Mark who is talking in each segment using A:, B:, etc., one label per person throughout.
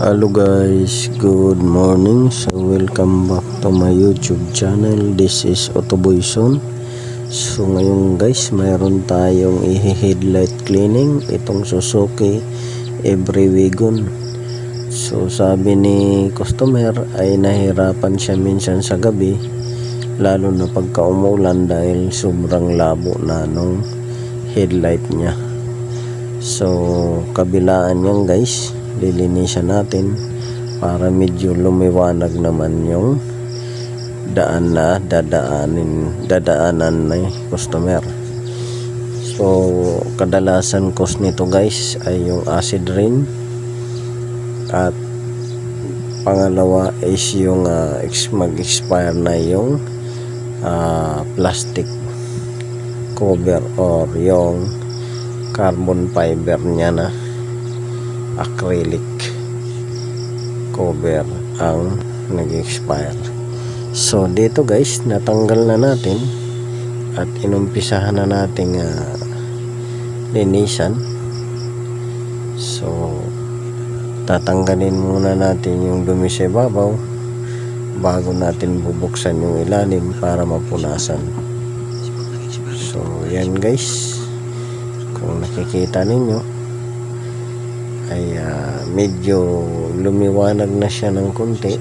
A: Hello guys, good morning. So welcome back to my YouTube channel. This is Otoboyson. So ngayon guys, mayroon tayong i-headlight cleaning itong Suzuki Every Wagon. So sabi ni customer ay nahirapan siya minsan sa gabi, lalo na pagka umulan dahil sobrang labo na nung headlight niya. So kabilaan yan guys, lilinisan natin para medyo lumiwanag naman yung daan na dadaanan ng customer. So kadalasan cause nito guys ay yung acid rain, at pangalawa is yung mag-expire na yung plastic cover or yung carbon fiber niya na acrylic cover ang nag-expire. So dito guys, natanggal na natin at inumpisahan na nating linisan. So tatanggalin muna natin yung dumi sa ibabaw bago natin bubuksan yung ilalim para mapunasan. So yan guys, kung nakikita ninyo ay medyo lumiwanag na siya ng konti,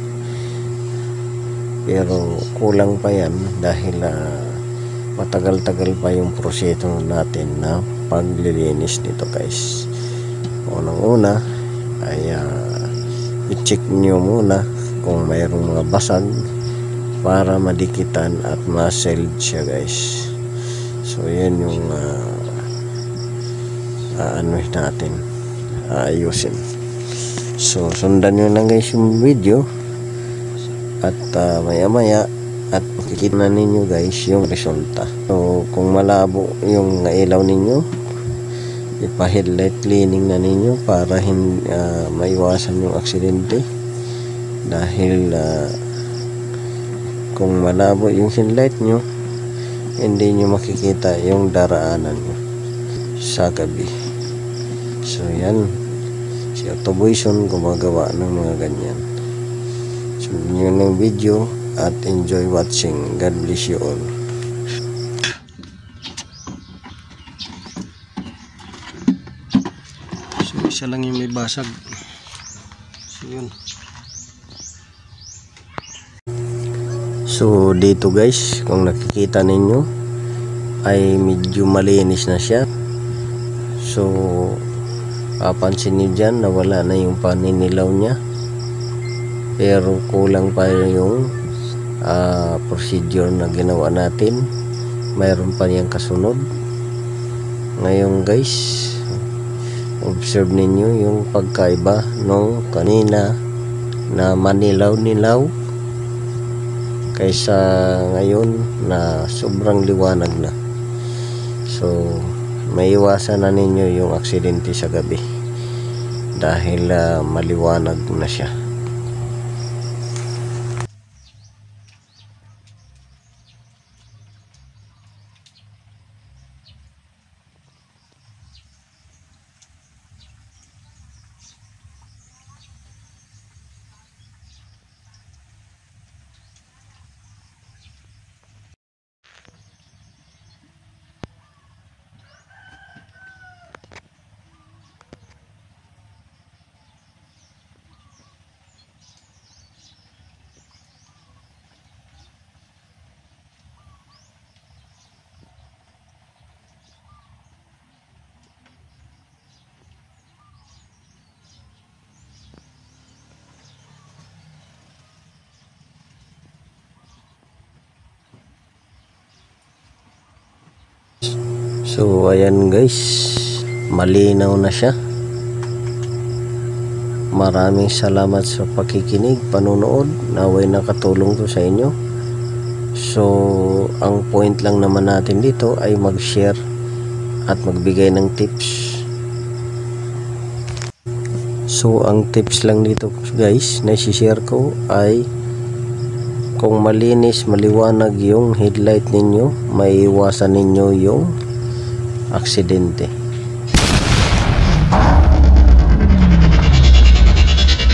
A: pero kulang pa yan dahil matagal-tagal pa yung proseso natin na paglilinis nito guys. Unang-una ay i-check nyo muna kung mayroong mga basag para madikitan at ma-seld siya guys. So yan yung natin ayusin. So sundan nyo lang guys yung video at maya maya at makikita na ninyo guys yung resulta. So kung malabo yung ilaw ninyo, ipa-headlight cleaning na ninyo para maiwasan yung aksidente, dahil kung malabo yung headlight nyo, hindi nyo makikita yung daraanan nyo sa gabi. So yan, si Otoboyson gumagawa ng mga ganyan. So yun yung video at enjoy watching. God bless you all. So isa lang yung may basag. So yun. So dito guys, kung nakikita ninyo ay medyo malinis na siya. So papansin niyo dyan na wala na yung paninilaw niya, pero kulang pa yung procedure na ginawa natin. Mayroon pa niyang kasunod. Ngayon guys, observe ninyo yung pagkaiba nung kanina na manilaw-nilaw kaysa ngayon na sobrang liwanag na. So maiwasan na ninyo yung aksidente sa gabi dahil maliwanag na siya. So ayan guys, malinaw na siya. Maraming salamat sa pakikinig, panunood. Naway nakatulong to sa inyo. So ang point lang naman natin dito ay mag-share at magbigay ng tips. So ang tips lang dito guys na i-share ko ay kung malinis, maliwanag yung headlight ninyo, maiiwasan ninyo yung aksidente.